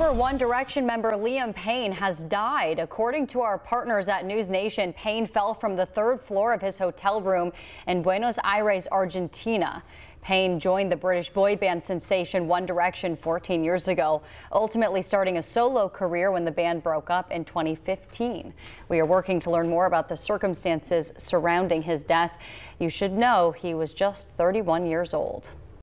Former One Direction member Liam Payne has died. According to our partners at Newsnation, Payne fell from the third floor of his hotel room in Buenos Aires, Argentina. Payne joined the British boy band sensation One Direction 14 years ago, ultimately starting a solo career when the band broke up in 2015. We are working to learn more about the circumstances surrounding his death. You should know he was just 31 years old.